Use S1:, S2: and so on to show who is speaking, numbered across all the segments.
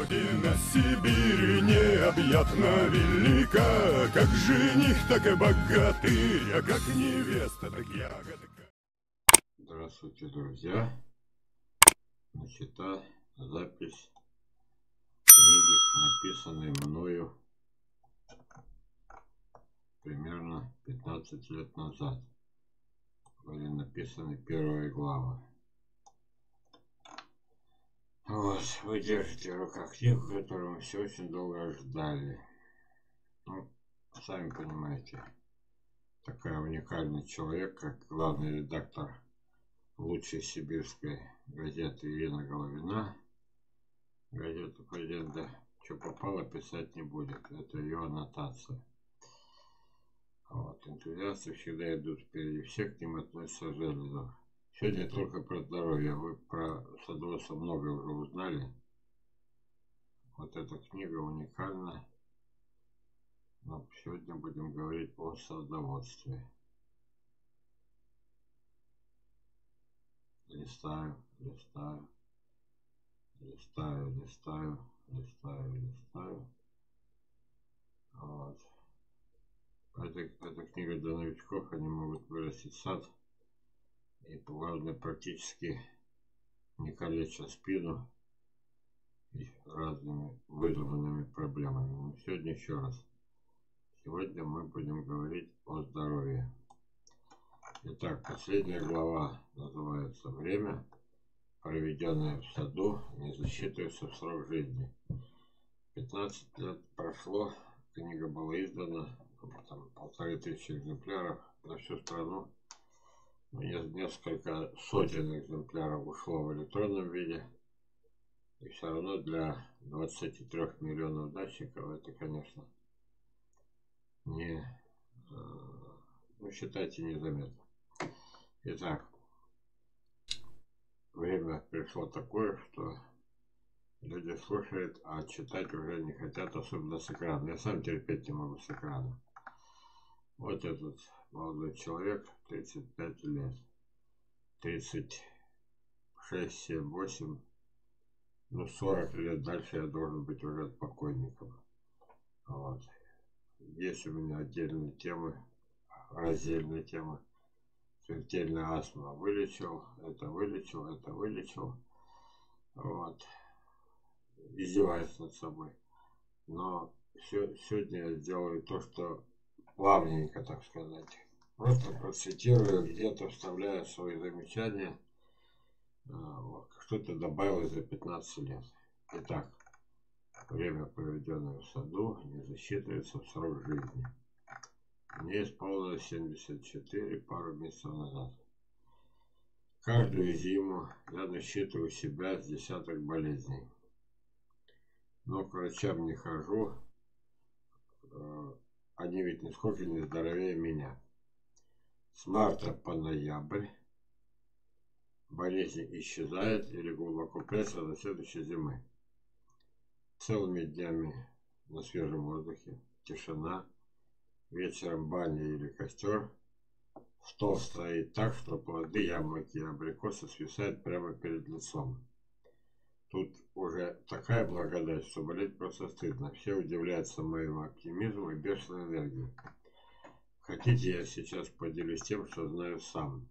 S1: Родина Сибирь необъятно велика, как жених, так и богатырь, а как невеста, так ягодка.
S2: Здравствуйте, друзья! Начата запись книги, написанной мною примерно 15 лет назад. Были написаны первые главы. Вот, вы держите в руках книгу, которую мы все очень долго ждали. Ну, сами понимаете, такая уникальный человек, как главный редактор лучшей сибирской газеты Ирина Головина, газета «Правда», что попало, писать не будет. Это ее аннотация. Вот. Энтузиасты всегда идут впереди всех, к ним относятся железно. Сегодня только про здоровье. Вы про садоводство многое уже узнали. Вот эта книга уникальна. Но сегодня будем говорить о садоводстве. Листаю. Вот. Эта книга для новичков, они могут вырастить сад и, главное, практически не калеча спину и разными выдуманными проблемами. Но сегодня еще раз. Сегодня мы будем говорить о здоровье. Итак, последняя глава называется «Время, проведенное в саду, не засчитывается в срок жизни». 15 лет прошло, книга была издана, там 1500 экземпляров на всю страну. Несколько сотен экземпляров ушло в электронном виде. И все равно для 23 миллионов датчиков это, конечно, не, ну, считайте, незаметно. Итак, время пришло такое, что люди слушают, а читать уже не хотят, особенно с экрана. Я сам терпеть не могу с экрана. Вот этот молодой человек, 35 лет, 36, 7, 8, ну 40 лет дальше я должен быть уже покойником. Вот. Есть у меня отдельные темы, раздельные темы. Смертельная астма вылечил, это вылечил. Вот. Издеваюсь над собой. Но сегодня я сделаю то, что плавненько, так сказать. Просто процитирую, где-то вставляю свои замечания. Что-то добавил за 15 лет. Итак, время, проведенное в саду, не засчитывается в срок жизни. Мне исполнилось 74 пару месяцев назад. Каждую зиму я насчитываю себя с десяток болезней. Но к врачам не хожу. Они ведь нисколько не здоровее меня. С марта по ноябрь болезнь исчезает или глубоко прячется до следующей зимы. Целыми днями на свежем воздухе, тишина, вечером баня или костер. Стол стоит так, что плоды, яблоки и абрикосы свисают прямо перед лицом. Тут уже такая благодать, что болеть просто стыдно. Все удивляются моему оптимизму и бешеной энергии. Хотите, я сейчас поделюсь тем, что знаю сам.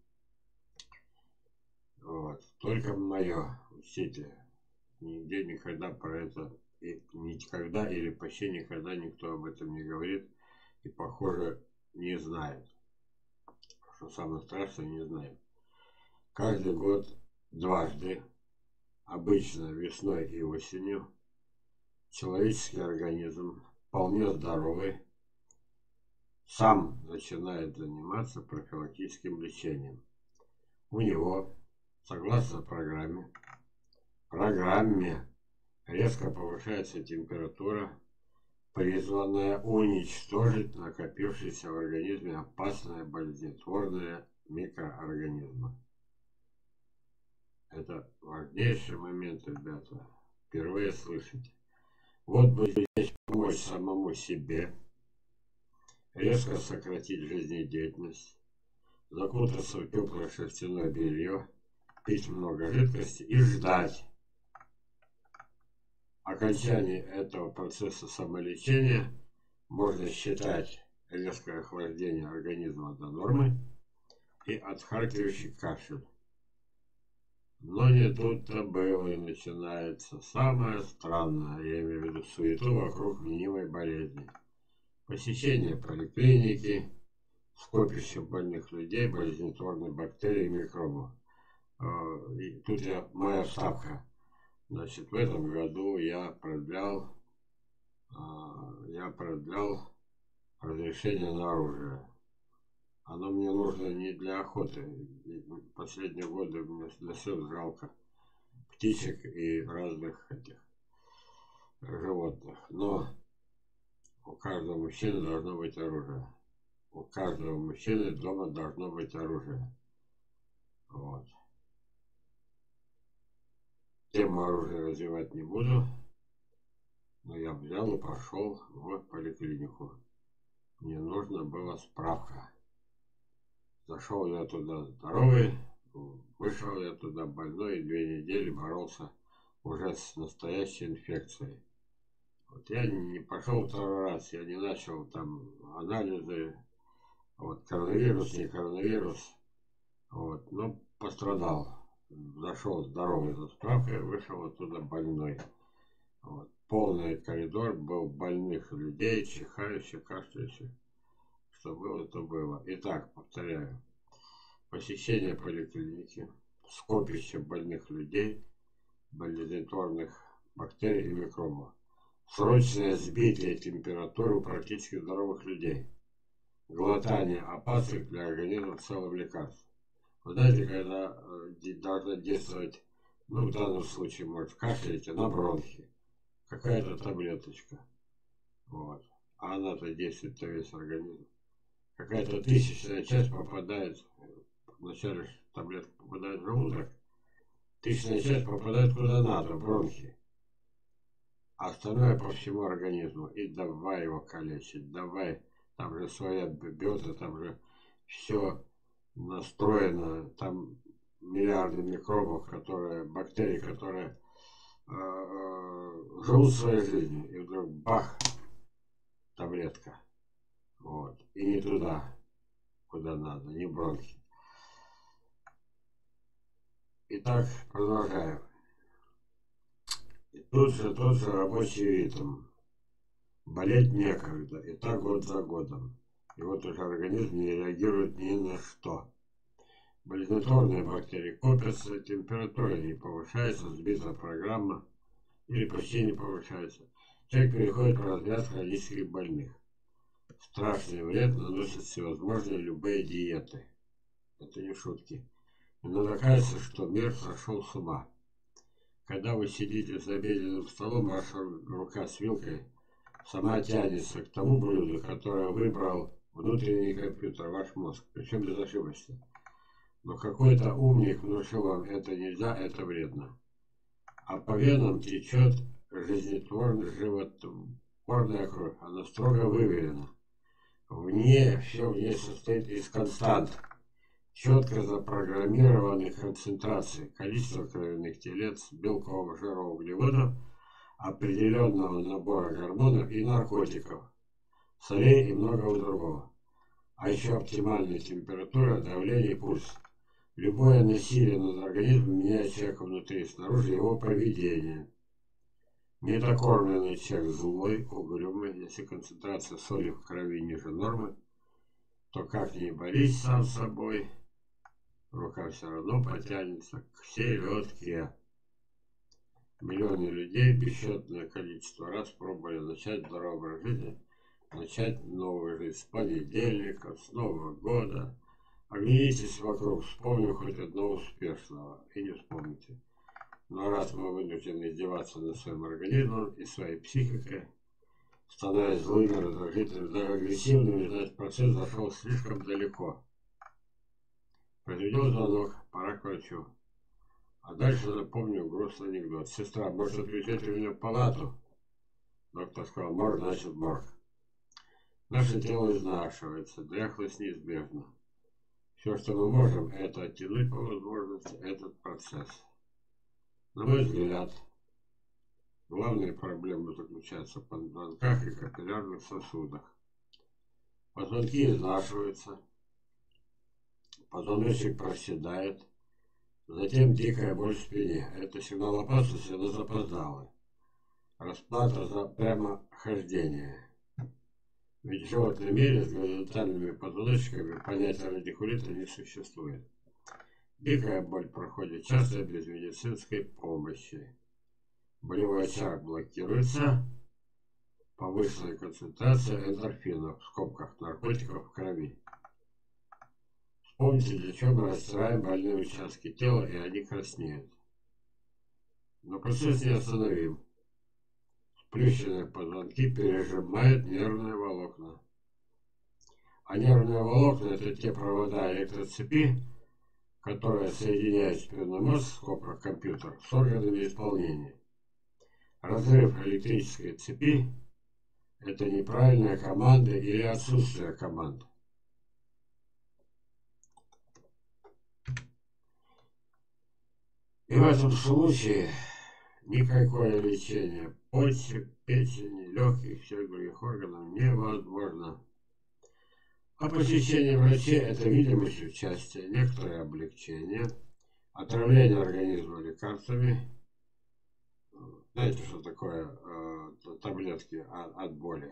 S2: Вот. Только мое, учтите, нигде никогда про это, и никогда или почти никогда никто об этом не говорит и, похоже, не знает. Что самое страшное, не знает. Каждый год дважды, обычно весной и осенью, человеческий организм, вполне здоровый, сам начинает заниматься профилактическим лечением. У него, согласно программе, резко повышается температура, призванная уничтожить накопившиеся в организме опасные болезнетворные микроорганизмы. Это важнейший момент, ребята. Впервые слышите. Вот бы здесь помочь самому себе, резко сократить жизнедеятельность, закутаться в теплое шерстяное белье, пить много жидкости и ждать. А окончании этого процесса самолечения можно считать резкое охлаждение организма до нормы и отхаркивающий кашель. Но не тут-то было и начинается самое странное, я имею в виду суету вокруг мнимой болезни. Посещение поликлиники, скопище больных людей, болезнетворных бактерий и микробов. И тут моя вставка. Значит, в этом году я продлял разрешение на оружие. Оно мне нужно не для охоты. Последние годы мне для всего жалко птичек и разных этих животных. Но у каждого мужчины должно быть оружие. У каждого мужчины дома должно быть оружие. Вот. Тему оружия развивать не буду. Но я взял и пошел в поликлинику. Мне нужна была справка. Зашел я туда здоровый, вышел я туда больной, и 2 недели боролся уже с настоящей инфекцией. Вот я не пошел 2-й раз, я не начал там анализы, вот коронавирус, не коронавирус, вот, но пострадал. Зашел здоровый за справкой, вышел оттуда больной. Вот. Полный коридор был больных людей, чихающих, кашляющих. Что было, то было. Итак, повторяю. Посещение поликлиники, скопище больных людей, болезнетворных бактерий и микробов. Срочное сбитие температуры у практически здоровых людей. Глотание опасных для организма целых лекарств. Вы знаете, когда должна действовать, ну в данном случае, может, кашляете на бронхи. Какая-то таблеточка. Вот. А она-то действует на весь организм. Какая-то тысячная часть попадает, вначале таблетка попадает в желудок, тысячная часть попадает куда надо, в бронхи. А остальное по всему организму. И давай его калечить, давай. Там же своя бета, там же все настроено, там миллиарды микробов, бактерий, которые живут своей жизнью. И вдруг бах, таблетка. Вот. И не туда, куда надо, не в бронхи. Итак, продолжаем. И тут же рабочий ритм. Болеть некогда. И так год за годом. И вот уже организм не реагирует ни на что. Болезнетворные бактерии копятся, температура не повышается, сбита программа или почти не повышается. Человек переходит в разряд хронических больных. Страшный вред наносят всевозможные любые диеты. Это не шутки. Иногда кажется, что мир сошел с ума. Когда вы сидите за обеденным столом, ваша рука с вилкой сама тянется к тому блюду, которое выбрал внутренний компьютер, ваш мозг, причем безошибочно. Но какой-то умник внушил вам, это нельзя, это вредно. А по венам течет животворная кровь, она строго выверена. Все в ней состоит из констант, четко запрограммированных концентраций, количество кровяных телец, белков, жиров, углеводов, определенного набора гормонов и наркотиков, солей и многого другого. А еще оптимальная температура, давление и пульс. Любое насилие над организмом меняет человека внутри и снаружи его поведение. Недокормленный человек злой, угрюмый, если концентрация соли в крови ниже нормы, то как ни борись сам с собой, рука все равно потянется к селедке. Миллионы людей бесчетное количество раз пробовали начать здоровый образ жизни, начать новую жизнь с понедельника, с Нового года. Оглянитесь вокруг, вспомним хоть одного успешного, и не вспомните. Но раз мы вынуждены издеваться над своим организмом и своей психикой, становясь злыми, раздражительными, даже агрессивными, значит процесс зашел слишком далеко. Произведен звонок, пора к врачу. А дальше напомню грустный анекдот. Сестра, может, отвезете меня в палату? Доктор сказал, морг, значит морг. Наше тело изнашивается, дряхлость неизбежна. Все, что мы можем, это оттянуть по возможности этот процесс. На мой взгляд, Главные проблемы заключаются в позвонках и капиллярных сосудах. Позвонки изнашиваются, позвоночник проседает, затем дикая боль в спине. Это сигнал опасности, но запоздалый. Расплата за прямохождение. Ведь в животном мире с горизонтальными позвоночниками понятия радикулита не существует. Дикая боль проходит часто без медицинской помощи. Болевой очаг блокируется, повышенная концентрация эндорфинов, в скобках наркотиков в крови. Вспомните, для чего мы растираем больные участки тела, и они краснеют. Но процесс не остановим. Сплющенные позвонки пережимают нервные волокна. А нервные волокна — это те провода электроцепи, которые соединяют спинной мозг, в скобках компьютер, с органами исполнения. Разрыв электрической цепи — это неправильная команда или отсутствие команд. И в этом случае никакое лечение почек, печени, легких, всех других органов невозможно. А посещение врачей — это видимость участия, некоторое облегчение, отравление организма лекарствами. Знаете, что такое таблетки от боли?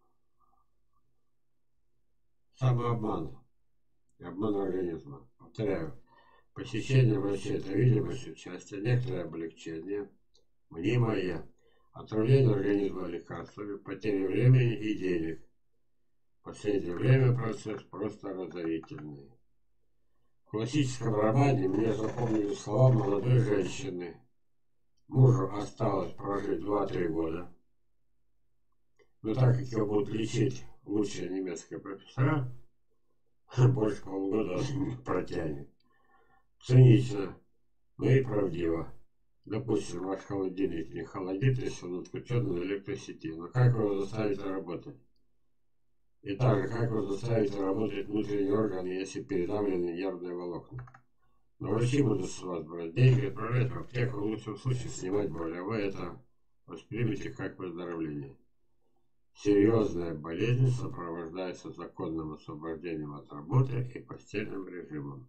S2: Самообман и обман организма. Повторяю, посещение врачей — это видимость участия, некоторое облегчение, мнимое, отравление организма лекарствами, потеря времени и денег. В последнее время процесс просто разорительный. В классическом романе мне запомнили слова молодой женщины. Мужу осталось прожить 2-3 года. Но так как его будут лечить лучшие немецкие профессора, больше полугода он не протянет. Цинично, но и правдиво. Допустим, ваш холодильник не холодит, если он отключен на электросети. Но как вы его заставите работать? И также, как вы заставите работать внутренние органы, если передавлены нервные волокна? Но врачи будут с вас брать деньги, отправлять в аптеку, в лучшем случае снимать боль, а вы это воспримете как выздоровление. Серьезная болезнь сопровождается законным освобождением от работы и постельным режимом.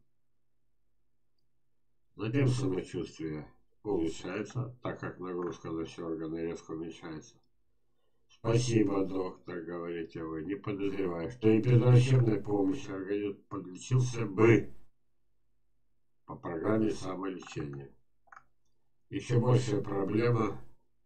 S2: Затем самочувствие улучшается, так как нагрузка на все органы резко уменьшается. Спасибо, доктор, говорите вы, не подозревая, что и без врачебной помощи организм подлечился бы по программе самолечения. Еще большая проблема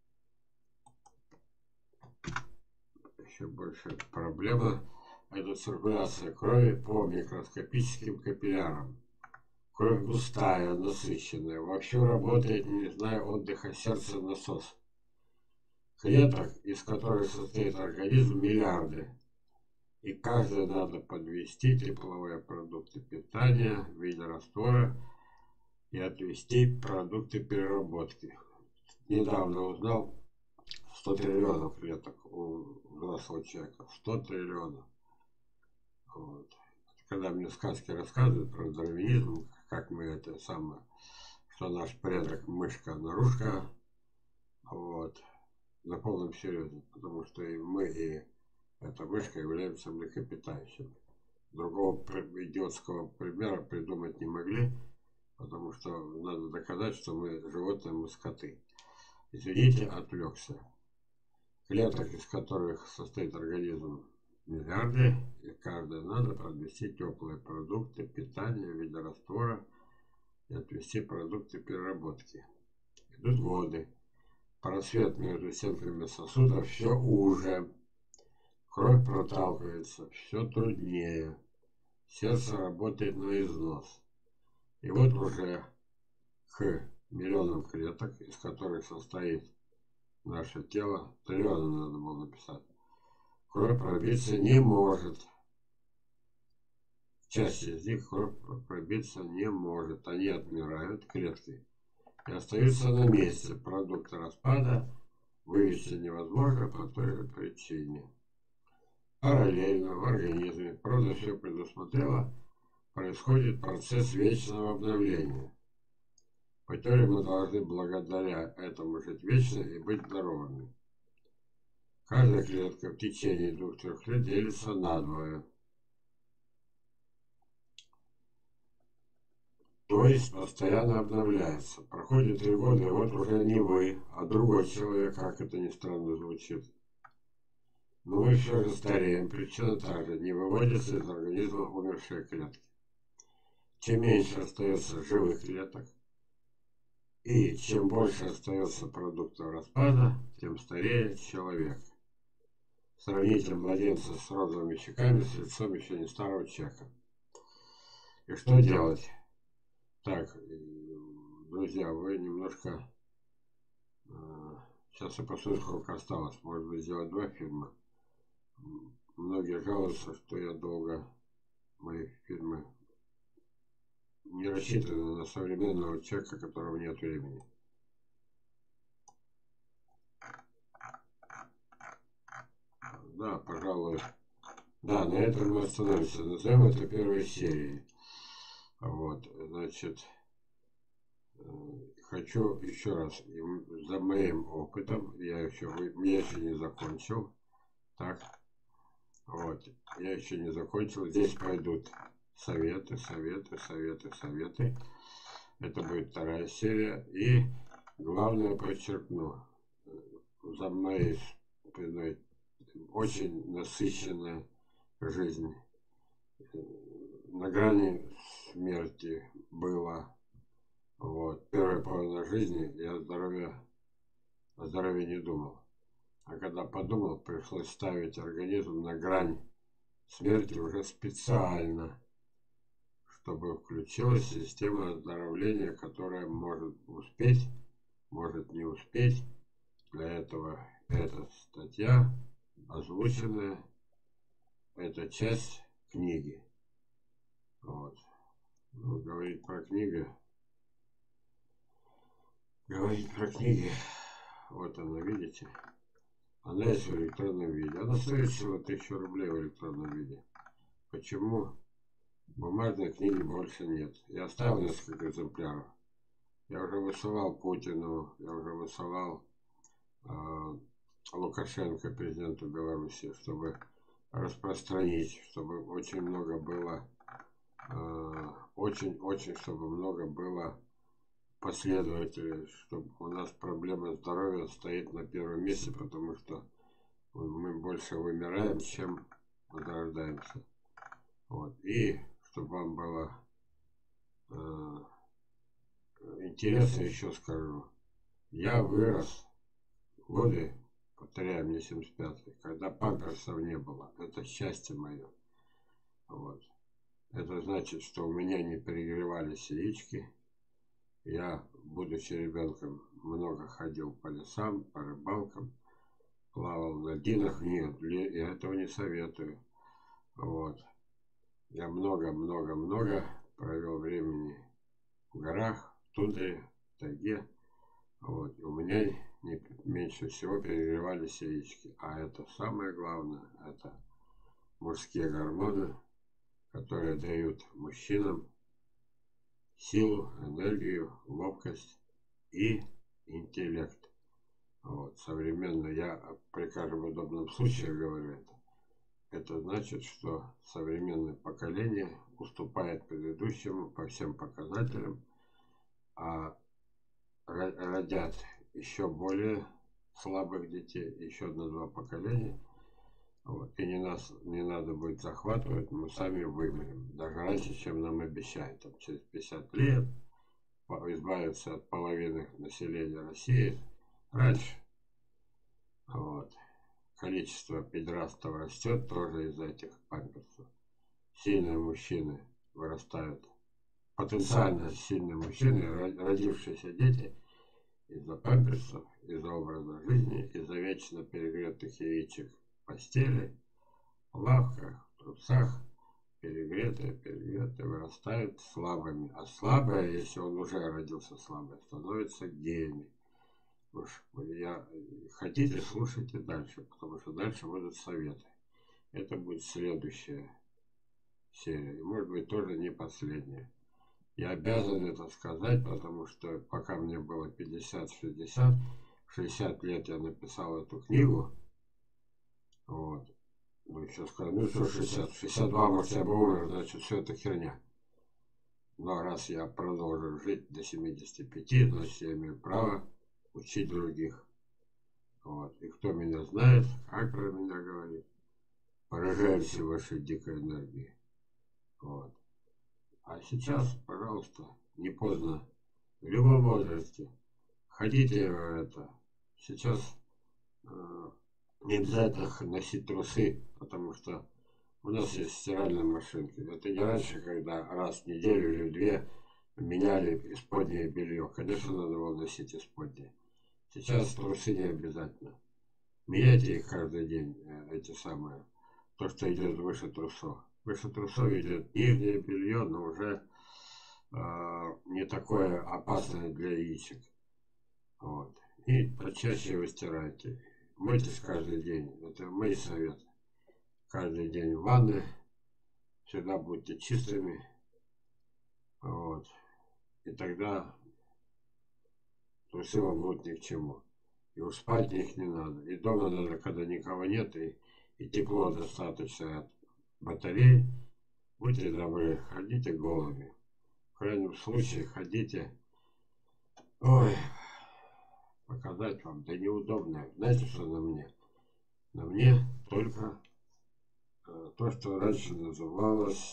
S2: это циркуляция крови по микроскопическим капиллярам. Кровь густая, насыщенная, вовсю работает, не зная отдыха сердца, насос. Клеток, из которых состоит организм, миллиарды. И каждый надо подвести тепловые продукты питания в виде раствора и отвести продукты переработки. Недавно узнал, 100 триллионов клеток у взрослого человека. 100 триллионов. Вот. Когда мне сказки рассказывают про дарвинизм, как мы это самое, что наш предок мышка-нарушка, вот, на полном серьезе, потому что и мы, и эта мышка являемся млекопитающими. Другого идиотского примера придумать не могли, потому что надо доказать, что мы животные, мы скоты. Извините, отвлекся. Клеток, из которых состоит организм, миллиарды, и каждой надо подвести теплые продукты питания в виде раствора и отвести продукты переработки. Идут годы. Просвет между стенками сосудов все уже. Кровь проталкивается все труднее. Сердце работает на износ. И вот уже к миллионам клеток, из которых состоит наше тело, триллионы надо было написать, кровь пробиться не может. Часть из них кровь пробиться не может. Они отмирают, клетки, и остаются на месте. Продукты распада вывести невозможно по той же причине. Параллельно в организме, правда, все предусмотрело, происходит процесс вечного обновления. По теории мы должны благодаря этому жить вечно и быть здоровыми. Каждая клетка в течение 2-3 лет делится надвое. То есть постоянно обновляется. Проходит 3 года, и вот уже не вы, а другой человек, как это ни странно звучит. Но мы все же стареем, причина та же, не выводятся из организма умершие клетки. Чем меньше остается живых клеток, и чем больше остается продуктов распада, тем старее человек. Сравните младенца с розовыми щеками, с лицом еще не старого человека. И что делать? Так, друзья, вы немножко... Сейчас я посмотрю, сколько осталось. Может быть, сделать 2 фильма. Многие жалуются, что я долго... Мои фильмы не рассчитаны на современного человека, у которого нет времени. Да, пожалуй. Да, на этом мы остановимся. Назовем это первой серией. Вот, значит, хочу еще раз, за моим опытом, я еще не закончил. Так, вот, я еще не закончил. Здесь пойдут советы. Это будет 2-я серия. И главное подчеркну, за моей спиной очень насыщенная жизнь. На грани смерти была. Вот. Первая половина жизни я о здоровье не думал. А когда подумал, пришлось ставить организм на грань смерти уже специально, чтобы включилась система оздоровления, которая может успеть, может не успеть. Для этого эта статья озвученная, это часть книги. Вот. Ну, говорить про книги, вот она, видите, она есть в электронном виде. Она стоит всего 1000 рублей в электронном виде. Почему бумажной книги больше нет? Я оставил несколько экземпляров. Я уже высылал Путину, я уже высылал Лукашенко, президенту Беларуси, чтобы распространить, чтобы очень много было, чтобы много было последователей, чтобы у нас проблема здоровья стоит на первом месте, потому что мы больше вымираем, чем возрождаемся. Вот. И чтобы вам было интересно, еще скажу, я вырос в годы, повторяю, мне 75-й, когда памперсов не было. Это счастье мое. Вот. Это значит, что у меня не перегревались яички. Я, будучи ребенком, много ходил по лесам, по рыбалкам, плавал на льдинах. Нет, я этого не советую. Вот. Я много провел времени в горах, в тундре, в тайге. Вот. У меня меньше всего перегревались яички. А это самое главное, это мужские гормоны, которые дают мужчинам силу, энергию, ловкость и интеллект. Вот. Современно я при каждом удобном случае говорю это. Это значит, что современное поколение уступает предыдущему по всем показателям, а родят еще более слабых детей, еще на 2 поколения. Вот. И не надо будет захватывать, мы сами вымрем. Даже раньше, чем нам обещают. Там, через 50 лет избавиться от половины населения России. Раньше. Вот. Количество педерастов растет тоже из-за этих памперсов. Сильные мужчины вырастают. Потенциально сильные мужчины, родившиеся дети, из-за памперсов, из-за образа жизни, из-за вечно перегретых яичек в постели, в лавках, в трусах, перегретые, вырастают слабыми. А слабые, если он уже родился слабый, становятся геями. Уж хотите, слушайте дальше, потому что дальше будут советы. Это будет следующая серия. И может быть тоже не последняя. Я обязан это сказать, потому что пока мне было 50-60, 60 лет я написал эту книгу. Вот. Ну, еще скажу, ну что 60, 62, может, я бы умер, значит, все это херня. Но раз я продолжу жить до 75, значит, я имею право учить других. Вот. И кто меня знает, как про меня говорит, поражаемся вашей дикой энергии. Вот. А сейчас, пожалуйста, не поздно, в любом возрасте, хотите это. Сейчас не обязательно носить трусы, потому что у нас есть стиральная машинка. Это не раньше, когда раз в неделю или две меняли исподнее белье. Конечно, надо было носить исподнее. Сейчас трусы не обязательно. Меняйте их каждый день, эти самые. То, что идет выше трусов. Выше трусов идет нижнее белье, но уже не такое опасное для яичек. Вот. И почаще его стирайте. Мойтесь каждый день. Это мои советы. Каждый день в ванной. Всегда будьте чистыми. Вот. И тогда трусы вам будут ни к чему. И уж спать в них не надо. И дома надо, когда никого нет, и тепло достаточно от батарей. Будьте добры, ходите голыми. В крайнем случае ходите. Ой, показать вам, да неудобно. Знаете, что на мне? На мне только то, что раньше называлось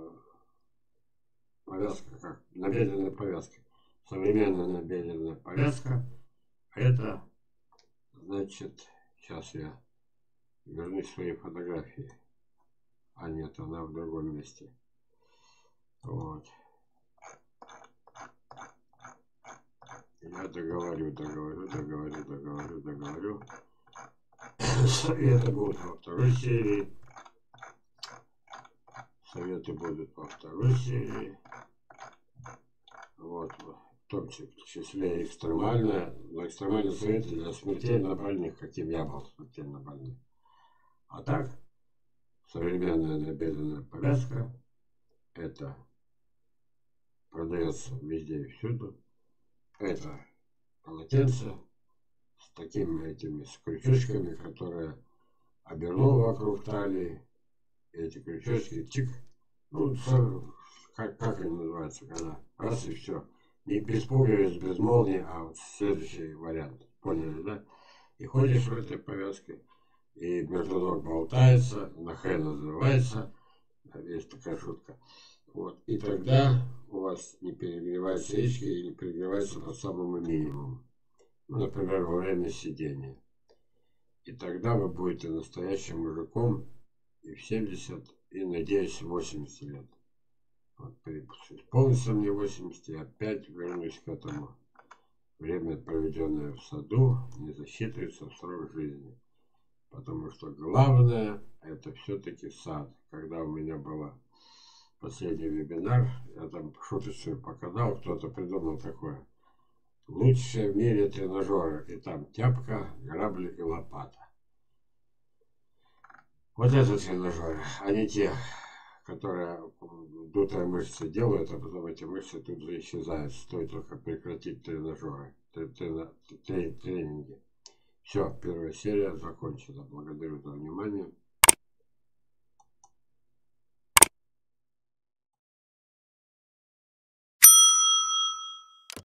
S2: повязка, как набедренная повязка. Современная набедренная повязка. Это, значит, сейчас я вернусь к своей фотографии. А нет, она в другом месте. Вот. Я договорю. Советы будут во второй серии. Советы будут во второй серии. Вот. В том числе экстремальная. Но экстремальные советы для смертельно больных, каким я был смертельно больным. А так, современная набедренная повязка. Это продается везде и всюду. Это полотенце с такими этими с крючочками, которые обернул вокруг талии. Эти крючочки, чик. Ну, как они называются, когда раз и все. Не без пуговиц, без молнии, а вот следующий вариант. Поняли, да? И ходишь в этой повязке, и между ног болтается, на Х называется. Есть такая шутка. Вот. И тогда у вас не перегреваются яички или перегреваются по самому минимуму. Ну, например, во время сидения. И тогда вы будете настоящим мужиком и в 70, и, надеюсь, 80 лет. Вот, исполнится мне 80, и опять вернусь к этому. Время, проведенное в саду, не засчитывается в срок жизни. Потому что главное, это все-таки сад. Когда у меня был последний вебинар, я там шуточную показал, кто-то придумал такое. Лучшие в мире тренажеры. И там тяпка, грабли и лопата. Вот это тренажеры, а не те, которые дутые мышцы делают, а потом эти мышцы тут же исчезают. Стоит только прекратить тренажеры, тренинги. Все, первая серия закончена. Благодарю за внимание.